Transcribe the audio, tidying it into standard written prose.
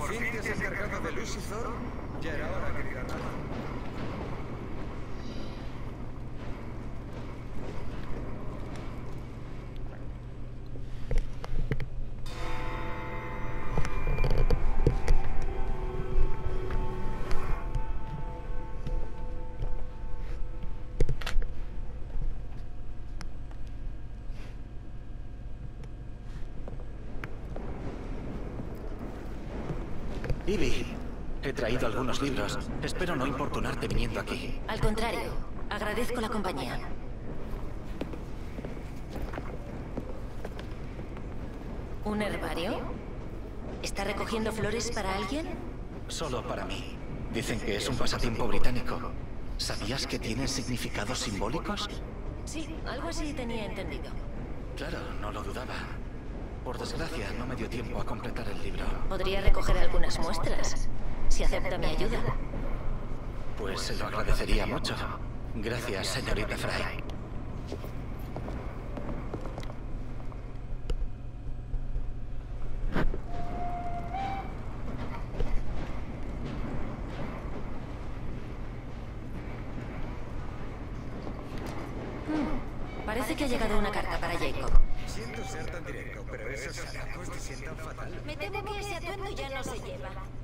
fin te has encargado de Lucifer? Ya era hora, querida Nada. Ivy, he traído algunos libros. Espero no importunarte viniendo aquí. Al contrario, agradezco la compañía. ¿Un herbario? ¿Está recogiendo flores para alguien? Solo para mí. Dicen que es un pasatiempo británico. ¿Sabías que tienen significados simbólicos? Sí, algo así tenía entendido. Claro, no lo dudaba. Por desgracia, no me dio tiempo a completar el libro. Podría recoger algunas muestras, si acepta mi ayuda. Pues se lo agradecería mucho. Gracias, señorita Fry. Parece que ha llegado una carta para Jacob. Siento ser tan directo, pero esos harapos te sientan fatal. Me temo que ese atuendo ya no se lleva.